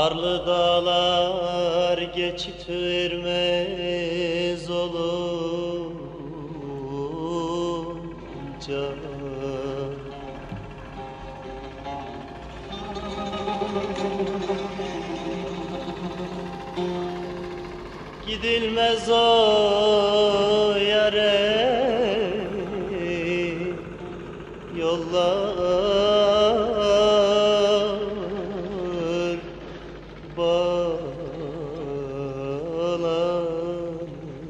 Karlı dağlar geçit vermez olunca gidilmez o yere yollar bağlanır.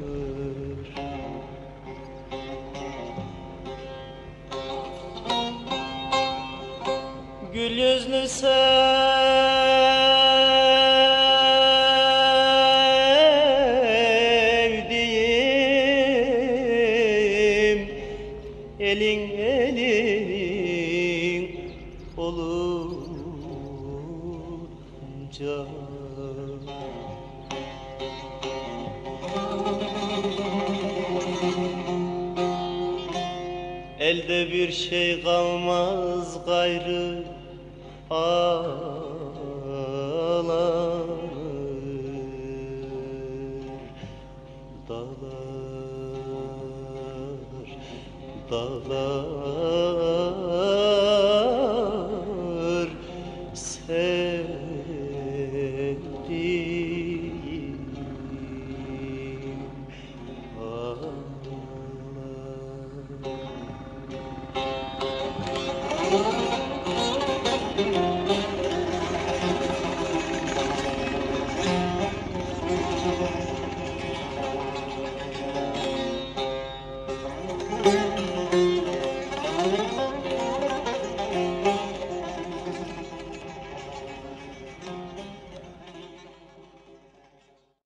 Gül yüzlü sevdiğim elin olunca elde bir şey kalmaz gayrı ağlanır. Dağlar, dağlar